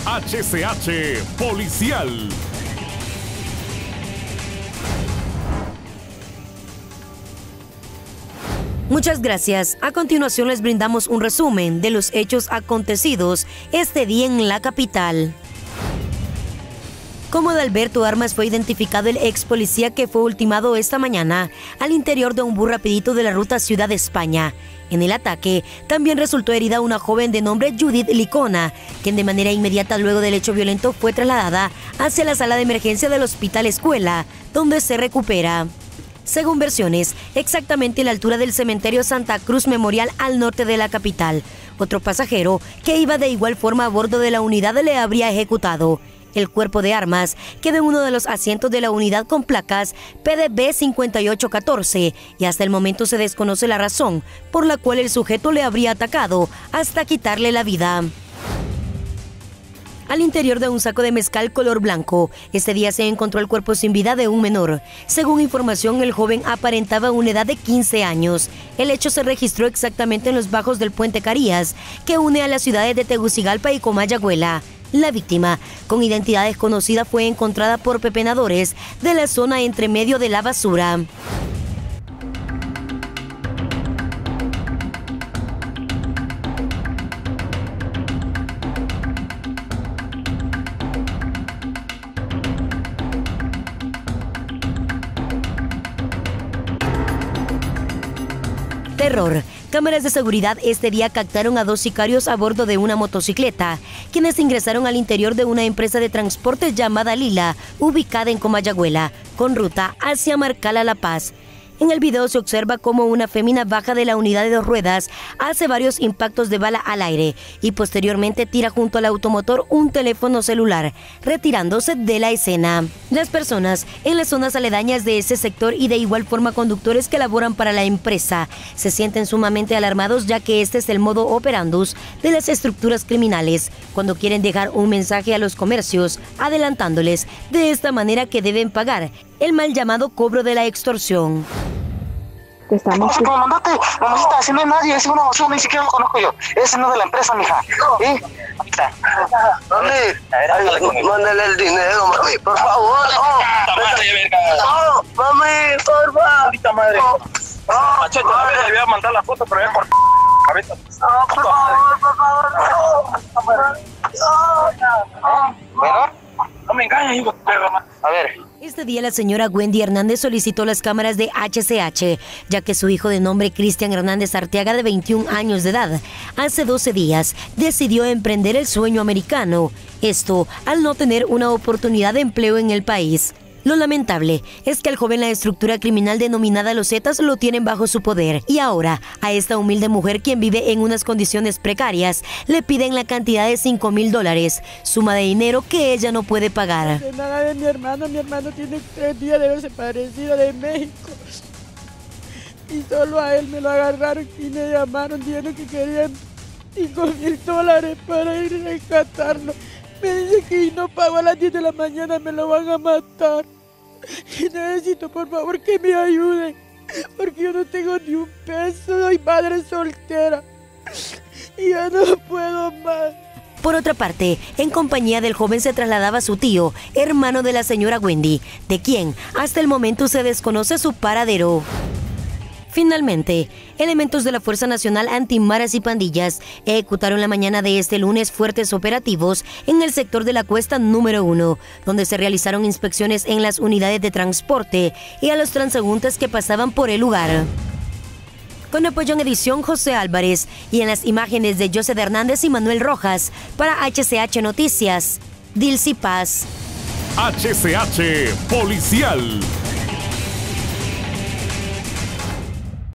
HCH Policial. Muchas gracias. A continuación les brindamos un resumen de los hechos acontecidos este día en la capital. Como Adalberto Armas fue identificado el ex policía que fue ultimado esta mañana al interior de un bus rapidito de la ruta Ciudad de España. En el ataque también resultó herida una joven de nombre Judith Licona, quien de manera inmediata luego del hecho violento fue trasladada hacia la sala de emergencia del Hospital Escuela, donde se recupera. Según versiones, exactamente a la altura del cementerio Santa Cruz Memorial al norte de la capital. Otro pasajero que iba de igual forma a bordo de la unidad le habría ejecutado. El cuerpo de Armas quedó en uno de los asientos de la unidad con placas PDB 5814 y hasta el momento se desconoce la razón por la cual el sujeto le habría atacado hasta quitarle la vida. Al interior de un saco de mezcal color blanco, este día se encontró el cuerpo sin vida de un menor. Según información, el joven aparentaba una edad de 15 años. El hecho se registró exactamente en los bajos del puente Carías, que une a las ciudades de Tegucigalpa y Comayagüela. La víctima, con identidad desconocida, fue encontrada por pepenadores de la zona entre medio de la basura. Terror. Cámaras de seguridad este día captaron a dos sicarios a bordo de una motocicleta, quienes ingresaron al interior de una empresa de transporte llamada Lila, ubicada en Comayagüela, con ruta hacia Marcala La Paz. En el video se observa cómo una fémina baja de la unidad de dos ruedas, hace varios impactos de bala al aire y posteriormente tira junto al automotor un teléfono celular, retirándose de la escena. Las personas en las zonas aledañas de ese sector y de igual forma conductores que laboran para la empresa se sienten sumamente alarmados, ya que este es el modo operandus de las estructuras criminales cuando quieren dejar un mensaje a los comercios, adelantándoles de esta manera que deben pagar el mal llamado cobro de la extorsión. Te estamos... ¿Cómo me mandaste? No me está haciendo nadie, es una opción, ni siquiera lo conozco yo. Ese no es de la empresa, mija. ¿Sí? Mami, mándale el dinero, mami, por favor. Mami, por favor. Ahorita madre. Machete, le voy a mandar la foto, pero es por cabeza. Por favor. Bueno, no me engañes, hijo de perra. A ver. Este día la señora Wendy Hernández solicitó las cámaras de HCH, ya que su hijo de nombre Cristian Hernández Arteaga, de 21 años de edad, hace 12 días decidió emprender el sueño americano. Esto al no tener una oportunidad de empleo en el país. Lo lamentable es que al joven la estructura criminal denominada Los Zetas lo tienen bajo su poder y ahora a esta humilde mujer, quien vive en unas condiciones precarias, le piden la cantidad de $5,000, suma de dinero que ella no puede pagar. No sé nada de mi hermano tiene 3 días de haberse parecido de México y solo a él me lo agarraron y me llamaron diciendo que querían $5,000 para ir a rescatarlo. Me dice que si no pago a las 10 de la mañana me lo van a matar. Y necesito por favor que me ayuden, porque yo no tengo ni un peso, soy madre soltera y ya no puedo más. Por otra parte, en compañía del joven se trasladaba su tío, hermano de la señora Wendy, de quien hasta el momento se desconoce su paradero. Finalmente, elementos de la Fuerza Nacional Antimaras y Pandillas ejecutaron la mañana de este lunes fuertes operativos en el sector de la Cuesta número 1, donde se realizaron inspecciones en las unidades de transporte y a los transeúntes que pasaban por el lugar. Con apoyo en edición José Álvarez y en las imágenes de José Hernández y Manuel Rojas, para HCH Noticias, Dilcy Paz. HCH Policial.